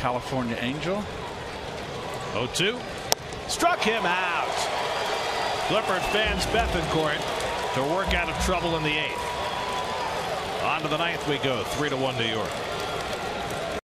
California Angel. 0-2. Struck him out. Clippard fans Bethancourt to work out of trouble in the 8th. On to the 9th we go. 3-1 New York.